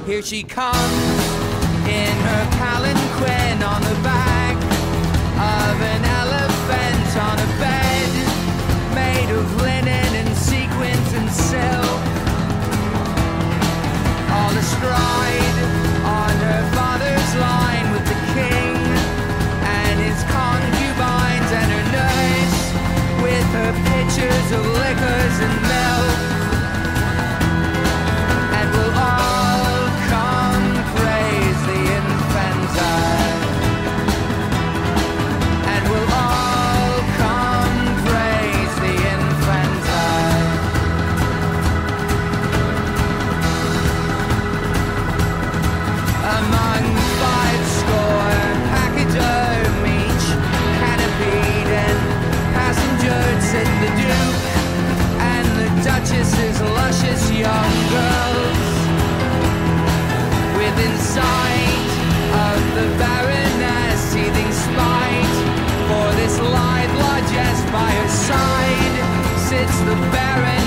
Here she comes in her palanquin on the back of an elephant on a bed made of linen and sequins and silk, all astride on her father's line with the king and his concubines and her nurse with her pitchers of liquors and milk. And we'll all come praise the infanta, and we'll all come praise the infanta. Among 50 pachyderm each, canopied and passengered, sit the Duke and the Duchess's luscious young girls, within sight of the Baroness, seething spite for this lithe largesse. By her side sits the Baron